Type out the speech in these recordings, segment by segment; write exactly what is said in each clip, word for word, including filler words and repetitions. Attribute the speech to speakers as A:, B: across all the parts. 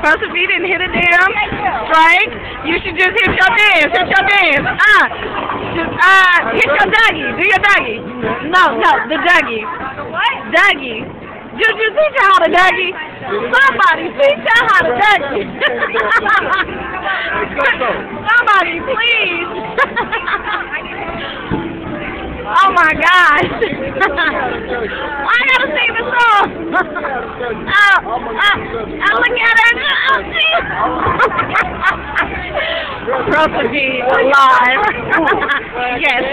A: Plus, if you didn't hit a damn strike, you should just hit your dance. Hit your dance. Ah, just uh, hit your doggy. Do your doggy. No, no, the doggy. What? Doggy. Just, just teach her how to doggy. Somebody teach her how to doggy. Somebody, please. Oh my gosh. I gotta sing the song. Oh, oh, oh, look at her. Oh, Proserpine alive. Yes.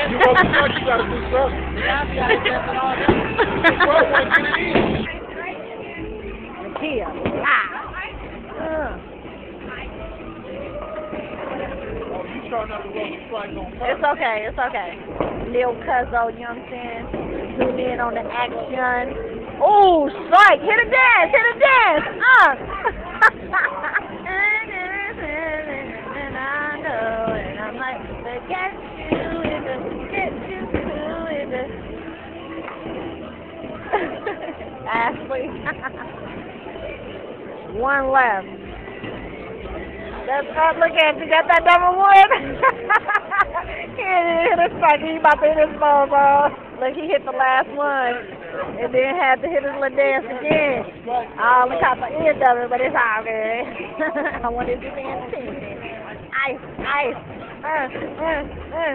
A: Here. Ah. It's okay, it's okay. Lil Cuzzo, you know what I'm saying? Zoom in on the action. Oh, strike! Hit a dance! Hit a dance! Uh! And I know, and I'm like, to get you in the, get you in the. Ashley. One left. That's not, look at you, got that number one? He hit his strike, he about to hit his ball, bro. Look, he hit the last one, and then had to hit his little dance again. Oh, look how the end of it, but it's all good. I wanted to be in team. Ice, ice. Uh, uh, uh.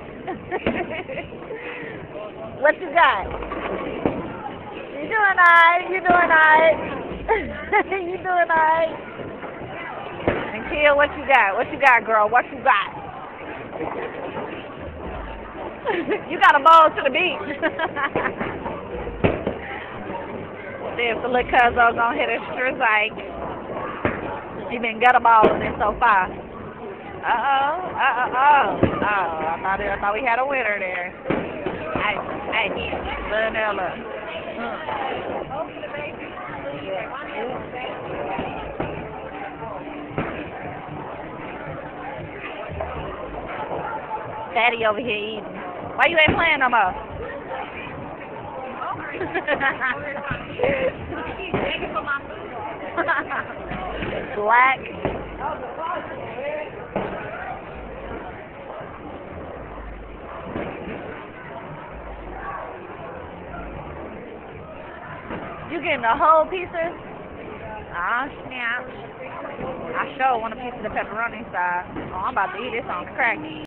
A: What you got? You doing alright? You doing alright? You doing alright? And Kia, what you got? What you got, girl? What you got? You got a bowl to the beach. See if the little Cuzzo gonna hit a strike. He been gutterballing it so far. Uh oh, uh oh, oh. Oh, I thought, I thought we had a winner there. Hey, hey, Vanilla. Hmm. Daddy over here eating. Why you ain't playing no more? Black. You getting the whole pizza? Ah, snap. I sure want a piece of the pepperoni side. Oh, I'm about to eat this on crack.